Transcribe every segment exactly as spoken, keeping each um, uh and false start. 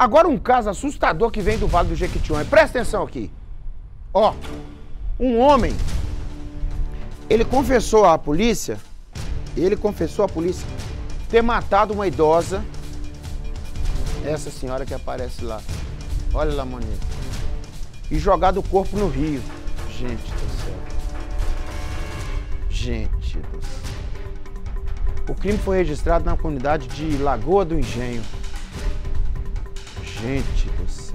Agora um caso assustador que vem do Vale do Jequitinhonha. Presta atenção aqui. Ó, um homem, ele confessou à polícia, ele confessou à polícia ter matado uma idosa, essa senhora que aparece lá, olha lá, maninho, e jogado o corpo no rio. Gente do céu. Gente do céu. O crime foi registrado na comunidade de Lagoa do Engenho. Gente do céu.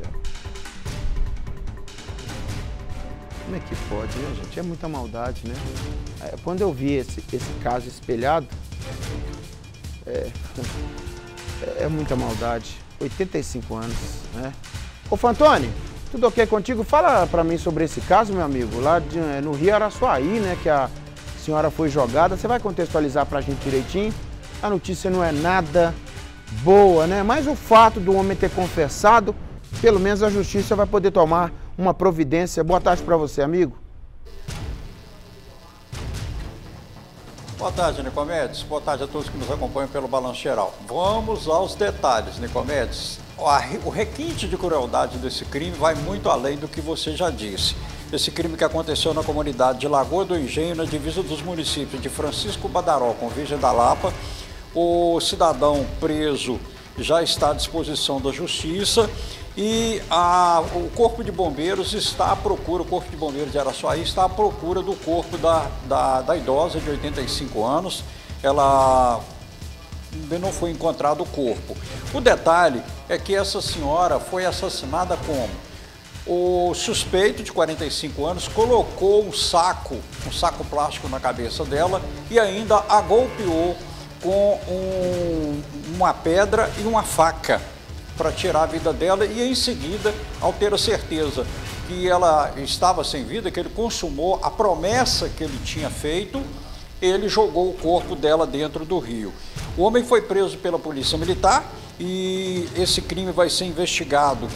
Como é que pode, né, gente? É muita maldade, né? Quando eu vi esse, esse caso espelhado, é, é muita maldade. oitenta e cinco anos, né? Ô, Fantoni, tudo ok contigo? Fala pra mim sobre esse caso, meu amigo, lá de, no Rio Araçuaí, né? Que a senhora foi jogada. Você vai contextualizar pra gente direitinho? A notícia não é nada boa, né? Mas o fato do homem ter confessado, pelo menos a justiça vai poder tomar uma providência. Boa tarde para você, amigo. Boa tarde, Nicomedes. Boa tarde a todos que nos acompanham pelo Balanço Geral. Vamos aos detalhes, Nicomedes. O requinte de crueldade desse crime vai muito além do que você já disse. Esse crime que aconteceu na comunidade de Lagoa do Engenho, na divisa dos municípios de Francisco Badaró com Virgem da Lapa. O cidadão preso já está à disposição da justiça e a, o Corpo de Bombeiros está à procura, o Corpo de Bombeiros de Araçuaí está à procura do corpo da, da, da idosa de oitenta e cinco anos. Ela ainda não foi encontrado o corpo. O detalhe é que essa senhora foi assassinada como? O suspeito de quarenta e cinco anos colocou um saco, um saco plástico na cabeça dela e ainda a golpeou com um, uma pedra e uma faca para tirar a vida dela e em seguida, ao ter a certeza que ela estava sem vida, que ele consumou a promessa que ele tinha feito, ele jogou o corpo dela dentro do rio. O homem foi preso pela Polícia Militar e esse crime vai ser investigado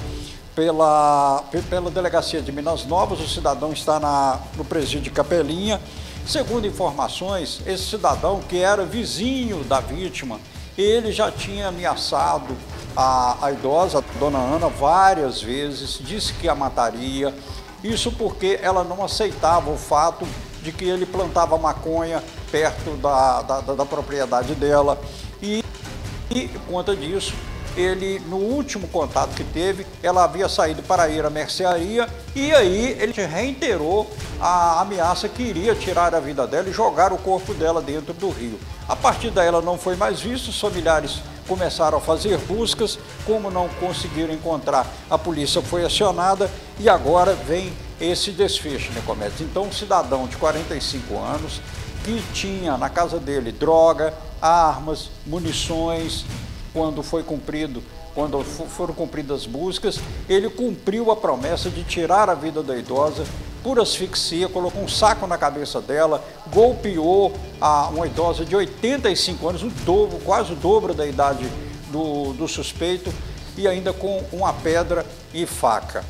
pela, pela Delegacia de Minas Novas. O cidadão está na, no presídio de Capelinha. Segundo informações, esse cidadão, que era vizinho da vítima, ele já tinha ameaçado a, a idosa, a dona Ana, várias vezes, disse que a mataria. Isso porque ela não aceitava o fato de que ele plantava maconha perto da, da, da, da propriedade dela. E, e, por conta disso, ele, no último contato que teve, ela havia saído para ir à mercearia e aí ele reiterou a ameaça que iria tirar a vida dela e jogar o corpo dela dentro do rio. A partir daí ela não foi mais vista, os familiares começaram a fazer buscas, como não conseguiram encontrar, a polícia foi acionada e agora vem esse desfecho, Nicomedes. Então, um cidadão de quarenta e cinco anos que tinha na casa dele droga, armas, munições. Quando foi cumprido, quando foram cumpridas as buscas, ele cumpriu a promessa de tirar a vida da idosa por asfixia, colocou um saco na cabeça dela, golpeou a, uma idosa de oitenta e cinco anos, o dobro, quase o dobro da idade do, do suspeito, e ainda com uma pedra e faca.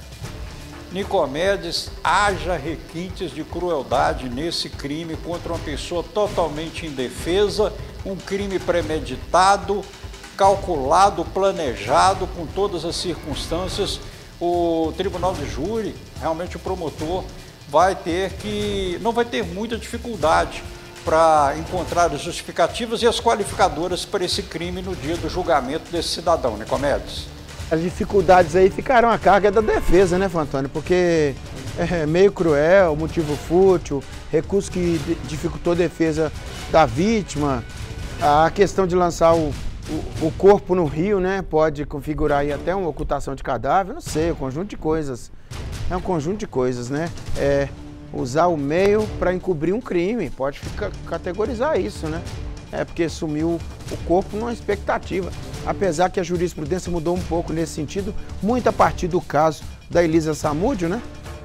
Nicomedes, haja requintes de crueldade nesse crime contra uma pessoa totalmente indefesa, um crime premeditado, calculado, planejado, com todas as circunstâncias. O tribunal de júri, realmente o promotor, vai ter que, não vai ter muita dificuldade para encontrar as justificativas e as qualificadoras para esse crime no dia do julgamento desse cidadão, Nicomedes. As dificuldades aí ficaram a carga da defesa, né, Fantoni? Porque é meio cruel, motivo fútil, recurso que dificultou a defesa da vítima, a questão de lançar o O, o corpo no rio, né, pode configurar aí até uma ocultação de cadáver, não sei, um conjunto de coisas. É um conjunto de coisas, né? É usar o meio para encobrir um crime, pode ficar, categorizar isso, né? É porque sumiu o corpo numa expectativa. Apesar que a jurisprudência mudou um pouco nesse sentido, muito a partir do caso da Elisa Samúdio, né?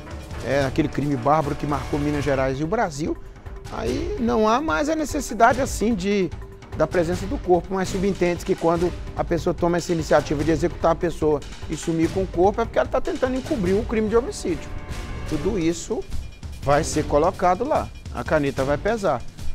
É aquele crime bárbaro que marcou Minas Gerais e o Brasil. Aí não há mais a necessidade assim de da presença do corpo, mas subentende que quando a pessoa toma essa iniciativa de executar a pessoa e sumir com o corpo é porque ela está tentando encobrir um crime de homicídio. Tudo isso vai ser colocado lá, a caneta vai pesar.